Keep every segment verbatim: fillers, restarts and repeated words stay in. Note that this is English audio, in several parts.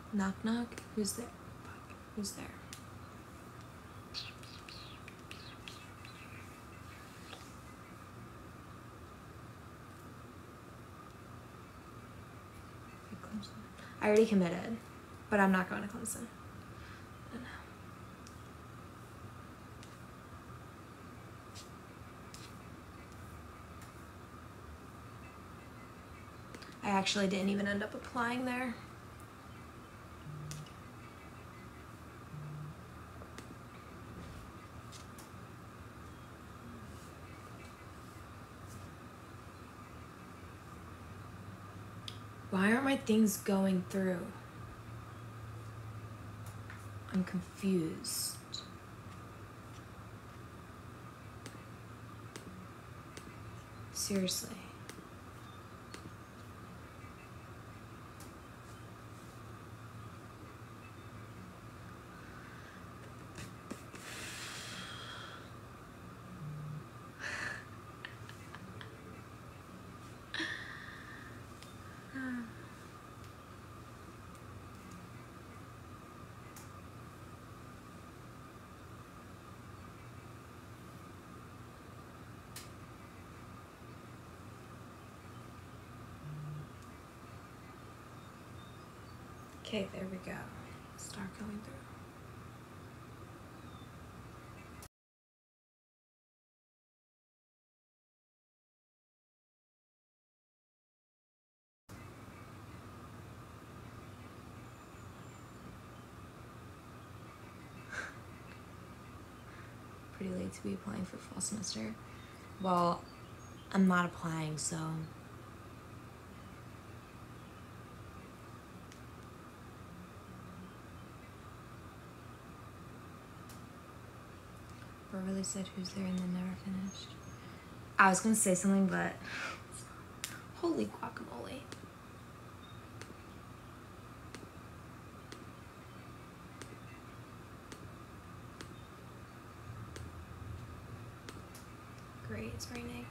Knock knock. Who's there? Fuck. Who's there? I already committed, but I'm not going to Clemson. No. I actually didn't even end up applying there. Why aren't my things going through? I'm confused. Seriously. Okay, there we go. Start going through. Pretty late to be applying for fall semester. Well, I'm not applying, so. Beverly said who's there and then never finished. I was gonna say something, but holy guacamole. Great, it's raining.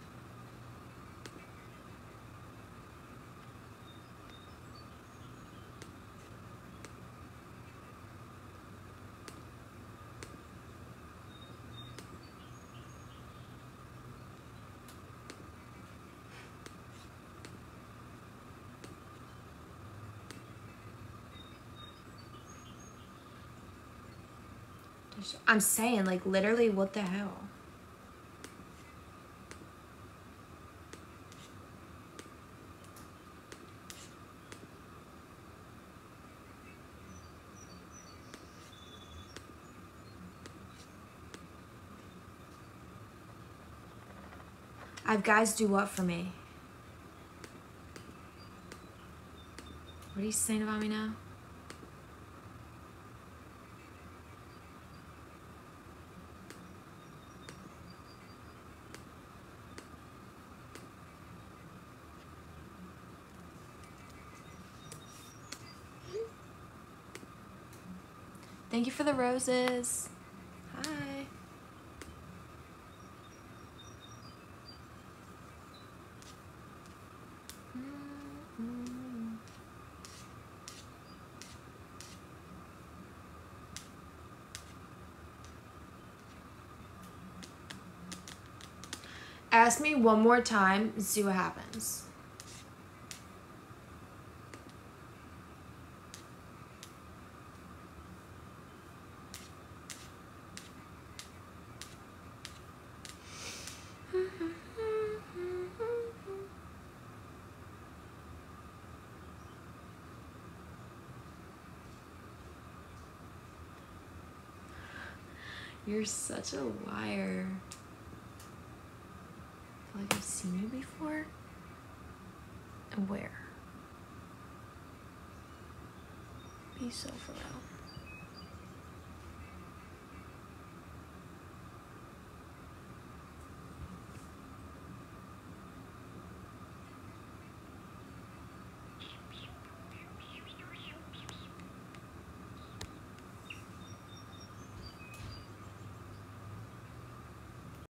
I'm saying, like, literally, what the hell? I have guys do what for me? What are you saying about me now? Thank you for the roses. Hi. Mm-hmm. Ask me one more time and see what happens. You're such a liar. I feel like I've seen you before. Where? Be so for real.